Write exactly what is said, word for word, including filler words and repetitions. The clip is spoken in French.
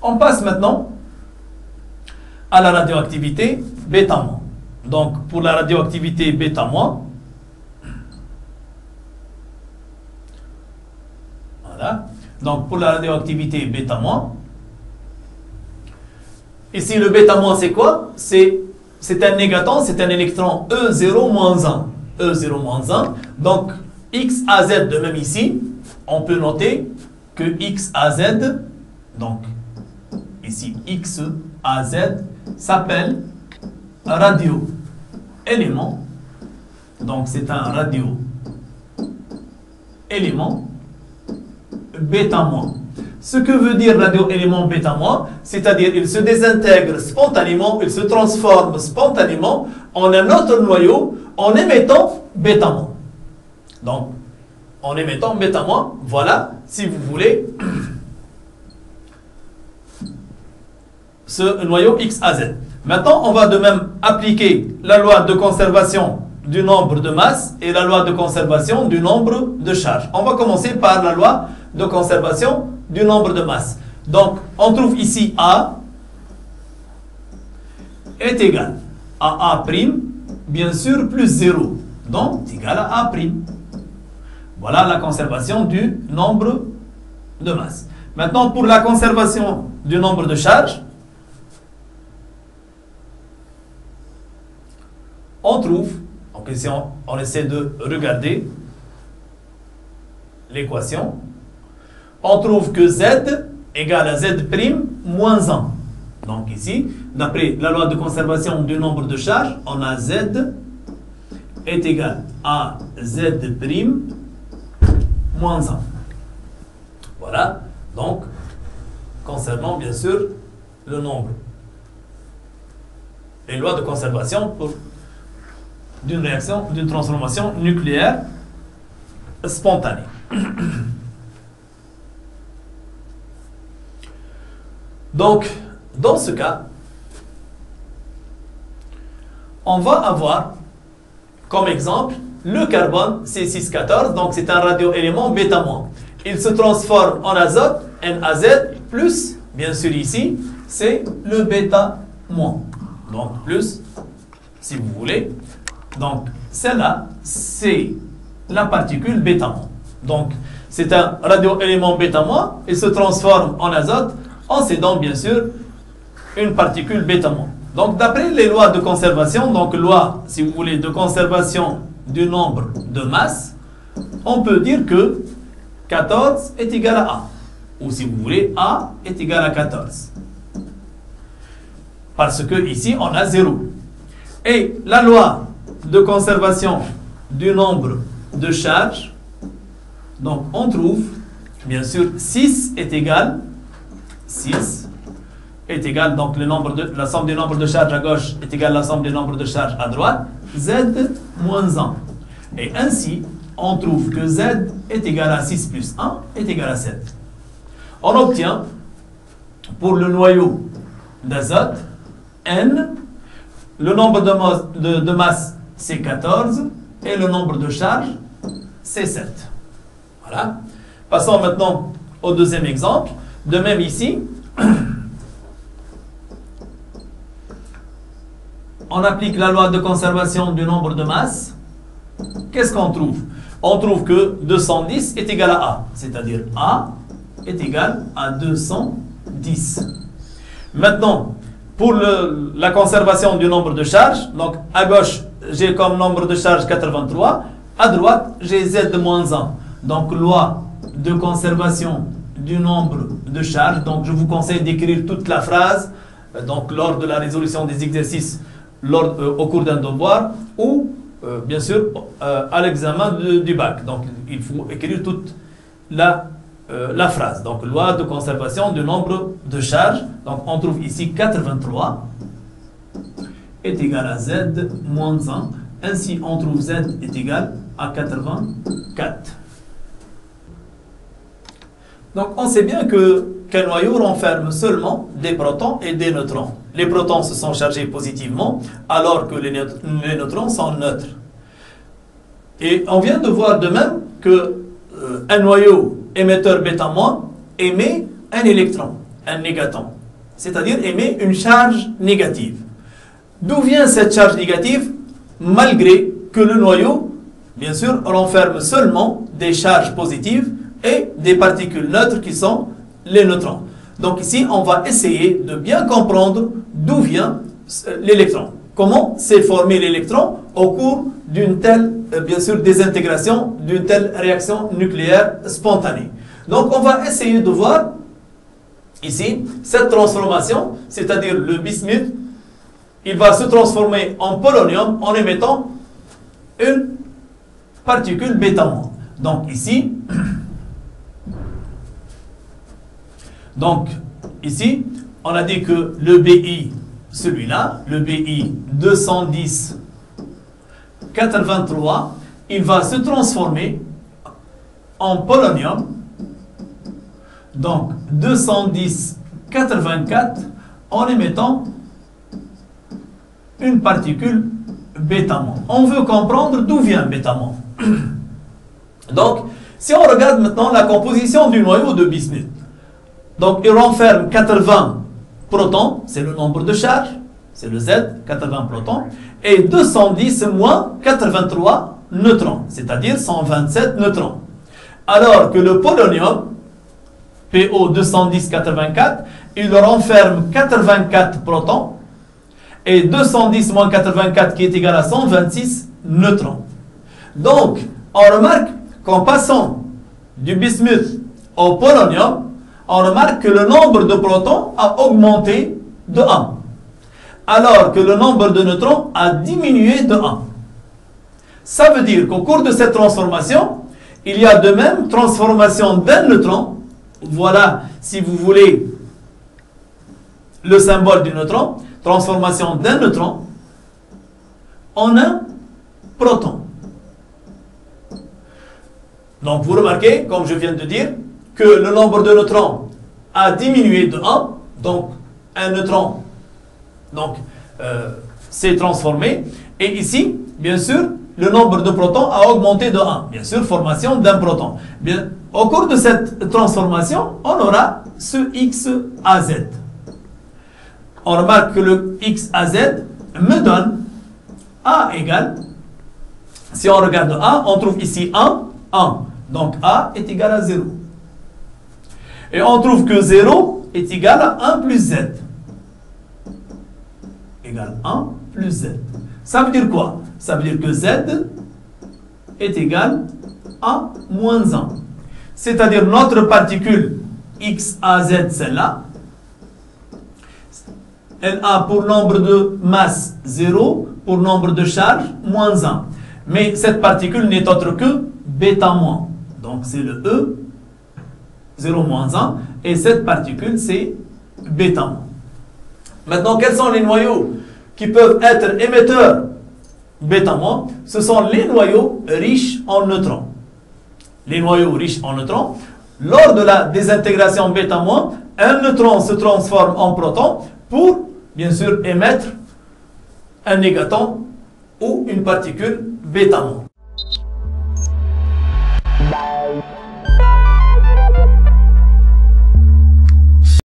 On passe maintenant à la radioactivité bêta-. Donc, pour la radioactivité bêta-, voilà. Donc, pour la radioactivité bêta-, ici, le bêta-, c'est quoi? C'est un négaton, c'est un électron E zéro moins un. E zéro moins un. Donc, X A Z, de même ici, on peut noter que X A Z, donc, ici, X A Z, s'appelle radio-élément. Donc, c'est un radio-élément bêta-. Ce que veut dire radio-élément bêta-, c'est-à-dire il se désintègre spontanément, il se transforme spontanément en un autre noyau en émettant bêta-. Donc, en émettant bêta-, voilà, si vous voulez, ce noyau X A Z. Maintenant, on va de même appliquer la loi de conservation du nombre de masse et la loi de conservation du nombre de charges. On va commencer par la loi de conservation du nombre de masse. Donc, on trouve ici A est égal à A', bien sûr, plus zéro. Donc, c'est égal à A'. Voilà la conservation du nombre de masse. Maintenant, pour la conservation du nombre de charges, on trouve, donc ici on, on essaie de regarder l'équation, on trouve que Z égale à Z' moins un. Donc ici, d'après la loi de conservation du nombre de charges, on a Z est égal à Z' moins un. Voilà, donc, concernant bien sûr le nombre. Les lois de conservation pour d'une réaction, d'une transformation nucléaire spontanée. Donc, dans ce cas, on va avoir comme exemple le carbone C six quatorze, donc c'est un radioélément bêta-. Il se transforme en azote, N A Z, plus, bien sûr ici, c'est le bêta-. Donc, plus, si vous voulez. Donc, celle-là, c'est la particule bêta-. Donc, c'est un radioélément bêta-, il se transforme en azote en cédant, bien sûr, une particule bêta-. Donc, d'après les lois de conservation, donc loi, si vous voulez, de conservation du nombre de masse, on peut dire que quatorze est égal à A. Ou si vous voulez, A est égal à quatorze. Parce que ici, on a zéro. Et la loi de conservation du nombre de charges, donc on trouve, bien sûr, six est égal, six est égal, donc le nombre de, la somme des nombres de charges à gauche est égale à la somme des nombres de charges à droite, Z moins un. Et ainsi, on trouve que Z est égal à six plus un est égal à sept. On obtient, pour le noyau d'azote, N, le nombre de, de, de masse, c'est quatorze, et le nombre de charges, c'est sept. Voilà. Passons maintenant au deuxième exemple. De même ici, on applique la loi de conservation du nombre de masse. Qu'est-ce qu'on trouve? On trouve que deux cent dix est égal à A, c'est-à-dire A est égal à deux cent dix. Maintenant, pour le, la conservation du nombre de charges, donc à gauche, j'ai comme nombre de charges quatre-vingt-trois, à droite, j'ai Z moins un. Donc, loi de conservation du nombre de charges. Donc, je vous conseille d'écrire toute la phrase, donc lors de la résolution des exercices, lors, euh, au cours d'un devoir, ou, euh, bien sûr, euh, à l'examen du bac. Donc, il faut écrire toute la, euh, la phrase. Donc, loi de conservation du nombre de charges. Donc, on trouve ici quatre-vingt-trois est égal à Z moins un. Ainsi, on trouve Z est égal à quatre-vingt-quatre. Donc, on sait bien que qu'un noyau renferme seulement des protons et des neutrons. Les protons se sont chargés positivement, alors que les, neut les neutrons sont neutres. Et on vient de voir de même que euh, un noyau émetteur bêta- émet un électron. un négaton, c'est-à-dire émet une charge négative. D'où vient cette charge négative? Malgré que le noyau, bien sûr, renferme seulement des charges positives et des particules neutres qui sont les neutrons. Donc ici, on va essayer de bien comprendre d'où vient l'électron. Comment s'est formé l'électron au cours d'une telle, bien sûr, désintégration, d'une telle réaction nucléaire spontanée. Donc on va essayer de voir ici cette transformation, c'est-à-dire le bismuth, il va se transformer en polonium en émettant une particule bêta-. Donc ici, donc ici, on a dit que le B I, celui-là, le B I deux cent dix quatre-vingt-trois, il va se transformer en polonium. Donc deux cent dix quatre-vingt-quatre en émettant une particule bêta-. On veut comprendre d'où vient bêta-. Donc, si on regarde maintenant la composition du noyau de bismuth, donc il renferme quatre-vingts protons, c'est le nombre de charges, c'est le Z, quatre-vingts protons, et deux cent dix moins quatre-vingt-trois neutrons, c'est-à-dire cent vingt-sept neutrons. Alors que le polonium, P O deux cent dix quatre-vingt-quatre, il renferme quatre-vingt-quatre protons, et deux cent dix moins quatre-vingt-quatre qui est égal à cent vingt-six neutrons. Donc, on remarque qu'en passant du bismuth au polonium, on remarque que le nombre de protons a augmenté de un, alors que le nombre de neutrons a diminué de un. Ça veut dire qu'au cours de cette transformation, il y a de même transformation d'un neutron. Voilà, si vous voulez, le symbole du neutron. Transformation d'un neutron en un proton. Donc vous remarquez, comme je viens de dire, que le nombre de neutrons a diminué de un, donc un neutron donc euh, s'est transformé, et ici, bien sûr, le nombre de protons a augmenté de un, bien sûr, formation d'un proton. Bien, au cours de cette transformation, on aura ce X à Z. On remarque que le X à Z me donne A égale, si on regarde A, on trouve ici un, un. Donc A est égal à zéro. Et on trouve que zéro est égal à un plus Z. Égal un plus Z. Ça veut dire quoi? Ça veut dire que Z est égal à moins un. C'est-à-dire notre particule X à Z, celle-là, elle a pour nombre de masse zéro, pour nombre de charge moins un. Mais cette particule n'est autre que bêta-. Donc c'est le E, zéro moins un, et cette particule c'est bêta-. Maintenant, quels sont les noyaux qui peuvent être émetteurs bêta-? Ce sont les noyaux riches en neutrons. Les noyaux riches en neutrons, lors de la désintégration bêta-, un neutron se transforme en proton pour, bien sûr, émettre un négaton ou une particule bêta-.